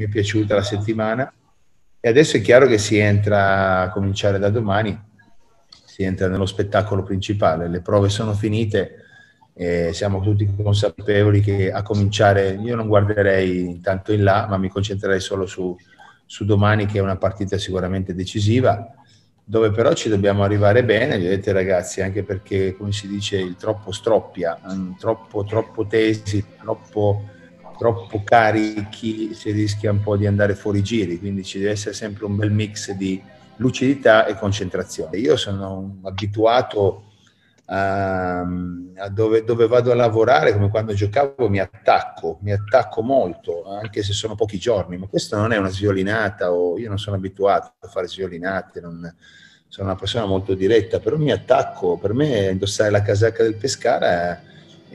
mi è piaciuta la settimana, e adesso è chiaro che si entra, a cominciare da domani, si entra nello spettacolo principale. Le prove sono finite e siamo tutti consapevoli che a cominciare, io non guarderei tanto in là, ma mi concentrerei solo su domani, che è una partita sicuramente decisiva, dove però ci dobbiamo arrivare bene, vedete ragazzi, anche perché, come si dice, il troppo stroppia, troppo tesi, troppo carichi, si rischia un po' di andare fuori giri, quindi ci deve essere sempre un bel mix di lucidità e concentrazione. Io sono abituato a dove vado a lavorare, come quando giocavo, mi attacco molto, anche se sono pochi giorni, ma questo non è una sviolinata, o io non sono abituato a fare sviolinate, sono una persona molto diretta, però mi attacco. Per me indossare la casacca del Pescara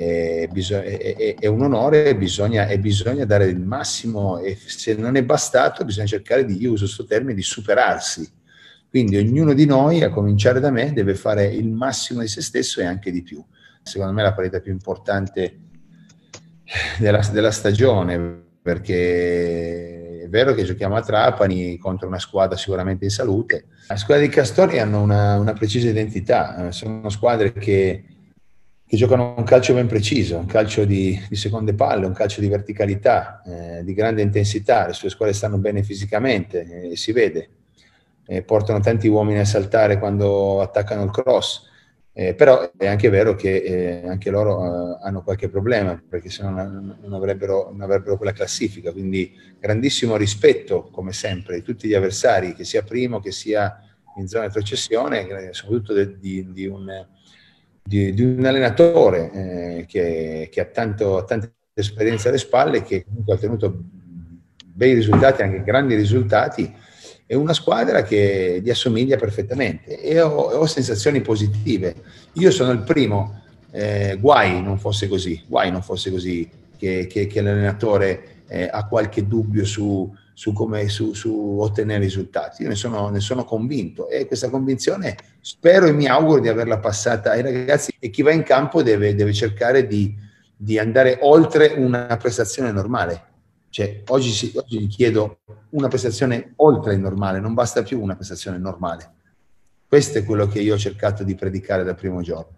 è un onore, e bisogna dare il massimo, e se non è bastato bisogna cercare di, io uso questo termine, di superarsi. Quindi ognuno di noi, a cominciare da me, deve fare il massimo di se stesso e anche di più. Secondo me è la partita più importante della stagione, perché è vero che giochiamo a Trapani contro una squadra sicuramente in salute. La squadra di Castori hanno una precisa identità, sono squadre che giocano un calcio ben preciso, un calcio di seconde palle, un calcio di verticalità, di grande intensità. Le sue squadre stanno bene fisicamente, si vede, portano tanti uomini a saltare quando attaccano il cross, però è anche vero che anche loro hanno qualche problema, perché se no non avrebbero quella classifica. Quindi grandissimo rispetto, come sempre, di tutti gli avversari, che sia primo, che sia in zona di retrocessione, soprattutto di un allenatore che ha tanta esperienza alle spalle, che comunque ha ottenuto bei risultati, anche grandi risultati. È una squadra che gli assomiglia perfettamente, e ho sensazioni positive. Io sono il primo, guai non fosse così, che l'allenatore ha qualche dubbio su ottenere risultati. Io ne sono convinto, e questa convinzione spero e mi auguro di averla passata ai ragazzi, e chi va in campo deve cercare di andare oltre una prestazione normale. Cioè, oggi gli chiedo una prestazione oltre il normale, non basta più una prestazione normale. Questo è quello che io ho cercato di predicare dal primo giorno.